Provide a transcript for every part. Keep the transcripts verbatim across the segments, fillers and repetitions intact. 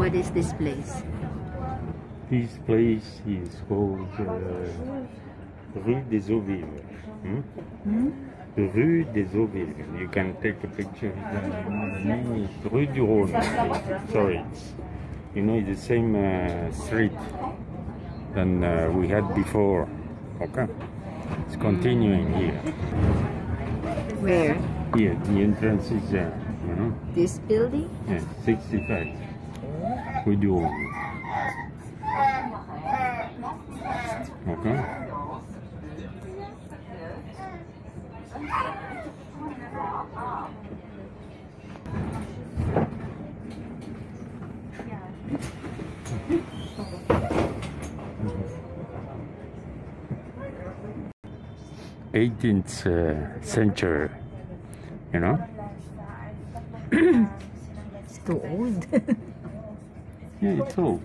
What is this place? This place is called uh, Rue des Eaux Vives. Hmm? Hmm? Rue des Eaux Vives. You can take a picture. It's Rue du Rhône. Sorry. You know, it's the same uh, street than uh, we had before. Okay. It's continuing here. Where? Here, the entrance is there. You know? This building? Yeah, sixty-five. Rue du Rhône. Okay. eighteenth uh, century, you know? It's too old. Yeah, it's old.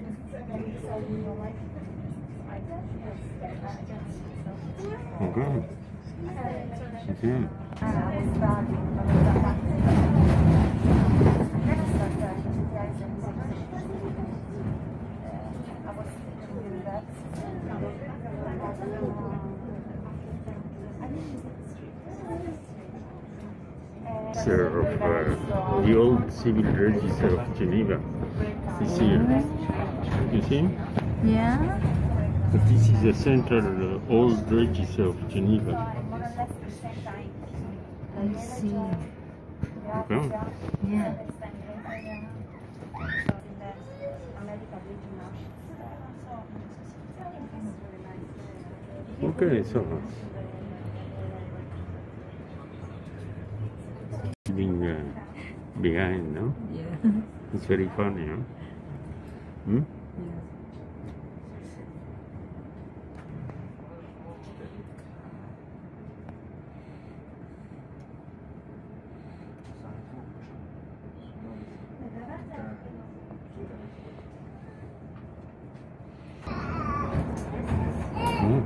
Okay. Okay. Of uh, the old civil register of Geneva is here. You see? Yeah. But this is the central uh, old register of Geneva. I see. Okay. Yeah. Okay, so being uh, behind, no? Yeah. It's very funny, huh? Hmm? Yeah. Hmm.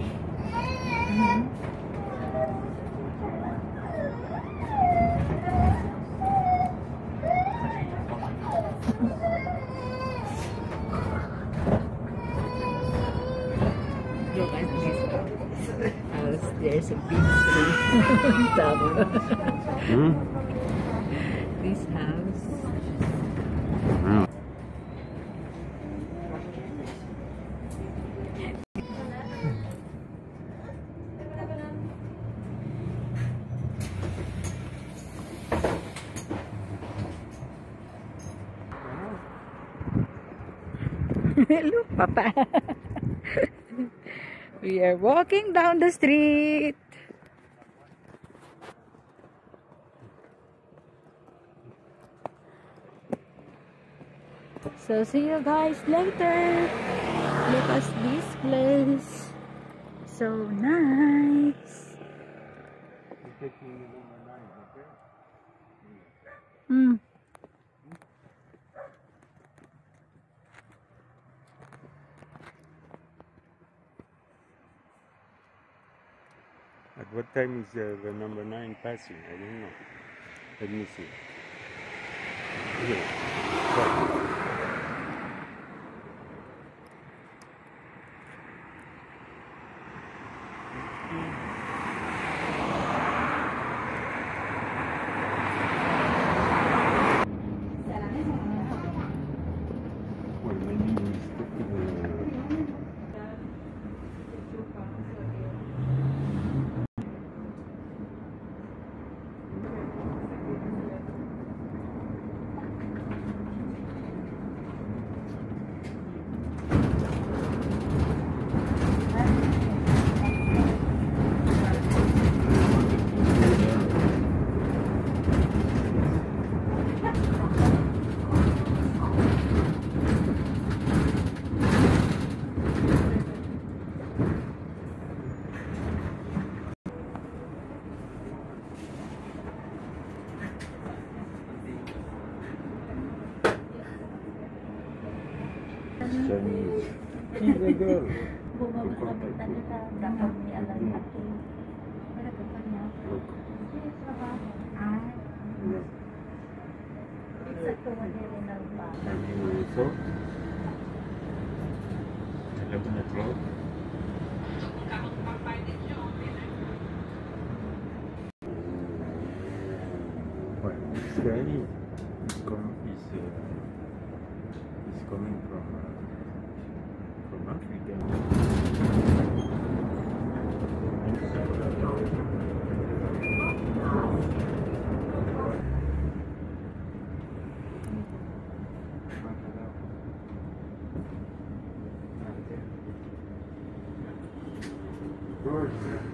Look at this house. There's a big tower. Hmm? This house. Wow. Look, Papa. We are walking down the street. So see you guys later. Look at this place. So nice. Hmm. At what time is uh, the number nine passing? I don't know. Let me see. Here. Stop. Well, maybe we stop, uh, Chinese. She's a girl. Look. Have you thought? eleven o'clock. Well, this guy is, com is, uh, is coming from, uh, from Africa. Of course.